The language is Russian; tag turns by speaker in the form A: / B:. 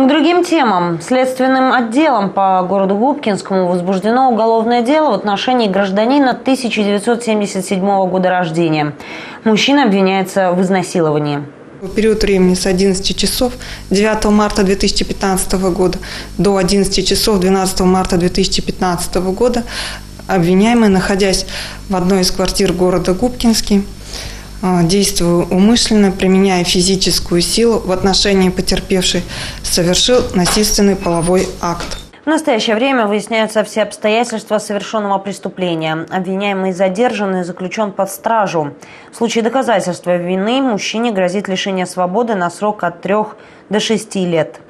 A: К другим темам. Следственным отделом по городу Губкинскому возбуждено уголовное дело в отношении гражданина 1977 года рождения. Мужчина обвиняется в изнасиловании.
B: В период времени с 11 часов 9 марта 2015 года до 11 часов 12 марта 2015 года обвиняемый, находясь в одной из квартир города Губкинский, действуя умышленно, применяя физическую силу в отношении потерпевшей, совершил насильственный половой акт.
A: В настоящее время выясняются все обстоятельства совершенного преступления. Обвиняемый задержан и заключен под стражу. В случае доказательства вины мужчине грозит лишение свободы на срок от 3 до 6 лет.